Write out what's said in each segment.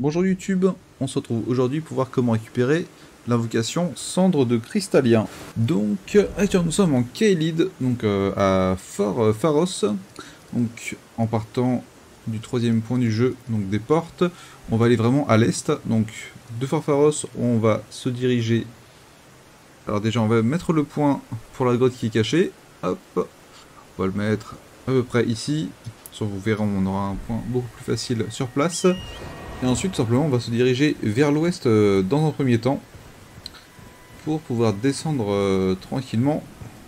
Bonjour YouTube, on se retrouve aujourd'hui pour voir comment récupérer l'invocation Cendre de Cristallien. Donc actuellement nous sommes en Caelid, donc à Fort Pharos. Donc en partant du troisième point du jeu, donc des portes, on va aller vraiment à l'est. Donc de Fort Pharos, on va se diriger. Alors déjà on va mettre le point pour la grotte qui est cachée. Hop, on va le mettre à peu près ici. Sauf vous verrez, on aura un point beaucoup plus facile sur place. Et ensuite, simplement, on va se diriger vers l'ouest dans un premier temps pour pouvoir descendre tranquillement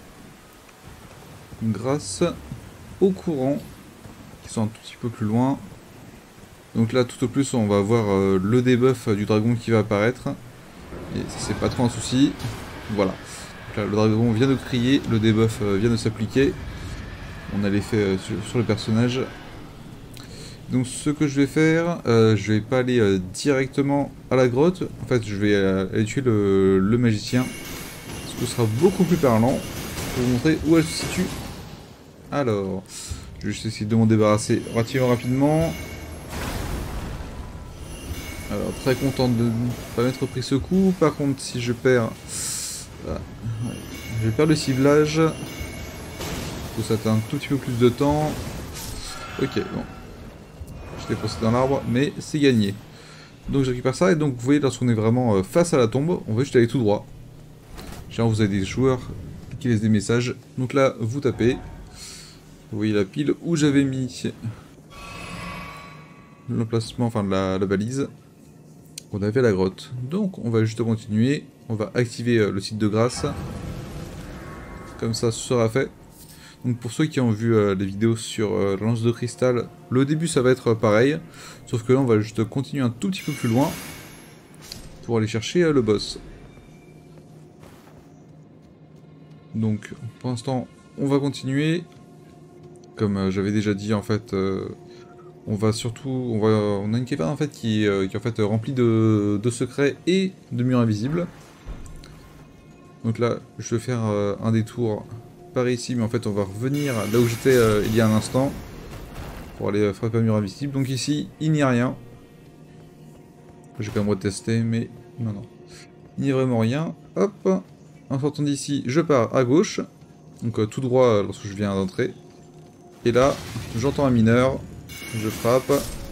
grâce aux courants qui sont un tout petit peu plus loin. Donc là, tout au plus, on va avoir le debuff du dragon qui va apparaître. Et ça, c'est pas trop un souci. Voilà. Donc là, le dragon vient de crier, le debuff vient de s'appliquer. On a l'effet sur le personnage. Donc ce que je vais faire, je vais pas aller directement à la grotte, en fait je vais aller tuer le magicien, ce que sera beaucoup plus parlant, pour vous montrer où elle se situe. Alors, je vais juste essayer de m'en débarrasser relativement rapidement. Alors très content de ne pas m'être pris ce coup, par contre si je perds, je vais perdre le ciblage, ça fait un tout petit peu plus de temps. Ok, bon. J'étais passé dans l'arbre, mais c'est gagné. Donc je récupère ça, et donc vous voyez, lorsqu'on est vraiment face à la tombe, on va juste aller tout droit. Genre vous avez des joueurs qui laissent des messages, donc là vous tapez. Vous voyez la pile où j'avais mis l'emplacement, enfin la balise. On avait la grotte. Donc on va juste continuer, on va activer le site de grâce. Comme ça, ce sera fait. Donc pour ceux qui ont vu les vidéos sur la lance de cristal, le début ça va être pareil, sauf que là on va juste continuer un tout petit peu plus loin pour aller chercher le boss. Donc pour l'instant on va continuer, comme j'avais déjà dit en fait, on va surtout, on a une caverne en fait qui est en fait remplie de secrets et de murs invisibles. Donc là je vais faire un détour par ici, mais en fait on va revenir là où j'étais il y a un instant pour aller frapper un mur invisible. Donc ici il n'y a rien. J'ai quand même retesté, mais non. Il n'y a vraiment rien. Hop, en sortant d'ici je pars à gauche, donc tout droit lorsque je viens d'entrer. Et là j'entends un mineur, je frappe.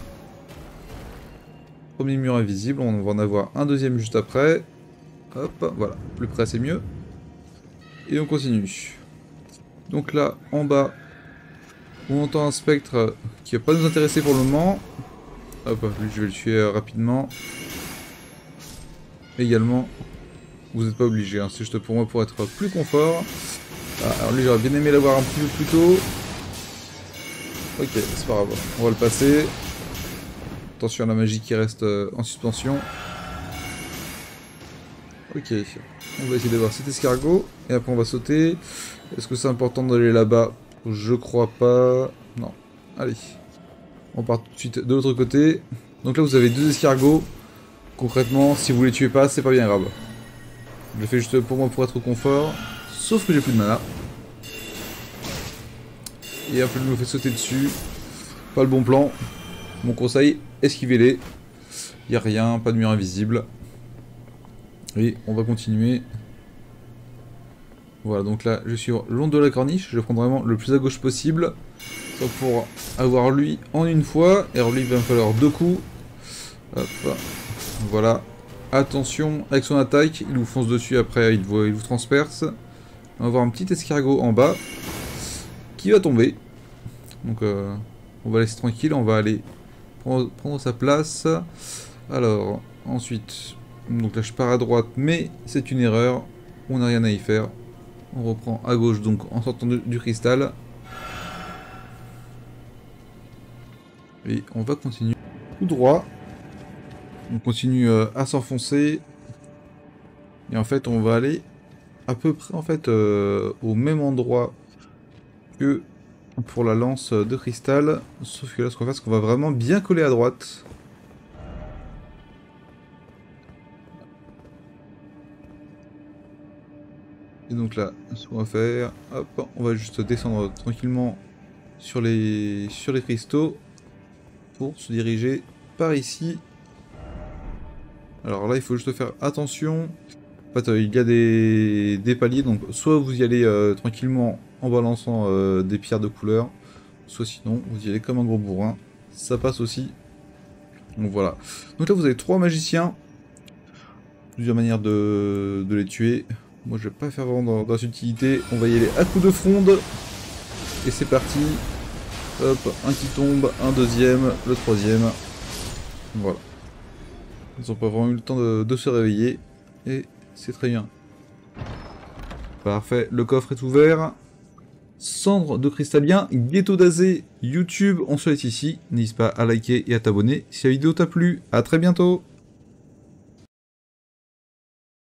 Premier mur invisible, on va en avoir un deuxième juste après. Hop, voilà, plus près c'est mieux. Et on continue. Donc là, en bas, on entend un spectre qui va pas nous intéresser pour le moment. Hop, lui je vais le tuer rapidement. Également, vous n'êtes pas obligé, hein, c'est juste pour moi pour être plus confort. Ah, alors lui j'aurais bien aimé l'avoir un petit peu plus tôt. Ok, c'est pas grave, on va le passer. Attention à la magie qui reste en suspension. Ok, on va essayer d'avoir cet escargot, et après on va sauter. Est-ce que c'est important d'aller là-bas? Je crois pas. Non. Allez. On part tout de suite de l'autre côté. Donc là vous avez deux escargots. Concrètement, si vous les tuez pas, c'est pas bien grave. Je le fais juste pour moi pour être au confort. Sauf que j'ai plus de mana. Et après il me fait sauter dessus. Pas le bon plan. Mon conseil, esquivez-les. Y a rien, pas de mur invisible. Et on va continuer. Voilà, donc là, je suis le long de la corniche. Je vais prendre vraiment le plus à gauche possible. Soit pour avoir lui en une fois. Et alors lui, il va me falloir deux coups. Hop. Voilà. Attention, avec son attaque, il vous fonce dessus, après il vous transperce. On va avoir un petit escargot en bas. Qui va tomber. Donc on va laisser tranquille, on va aller prendre sa place. Alors, ensuite... Donc là je pars à droite, mais c'est une erreur. On n'a rien à y faire. On reprend à gauche, donc en sortant du cristal. Et on va continuer tout droit. On continue à s'enfoncer. Et en fait on va aller à peu près en fait au même endroit que pour la lance de cristal. Sauf que là ce qu'on va faire, c'est qu'on va vraiment bien coller à droite. Et donc là, ce qu'on va faire, hop, on va juste descendre tranquillement sur les cristaux pour se diriger par ici Alors là, il faut juste faire attention. En fait, il y a des paliers, donc soit vous y allez tranquillement en balançant des pierres de couleur, soit sinon vous y allez comme un gros bourrin. Ça passe aussi. Donc voilà. Donc là, vous avez 3 magiciens. Plusieurs manières de les tuer. Moi, je vais pas faire vraiment dans la subtilité. On va y aller à coups de fronde. Et c'est parti. Hop, un qui tombe, un deuxième, le troisième. Voilà. Ils ont pas vraiment eu le temps de se réveiller. Et c'est très bien. Parfait, le coffre est ouvert. Cendre de cristallien, ghetto d'azé, YouTube, on se laisse ici. N'hésite pas à liker et à t'abonner si la vidéo t'a plu. A très bientôt.